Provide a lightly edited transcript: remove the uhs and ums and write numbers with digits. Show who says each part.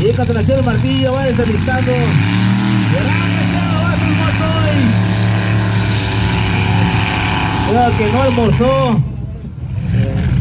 Speaker 1: Ahí Cancelación del Martillo va desalistando. Cuidado que no almorzó.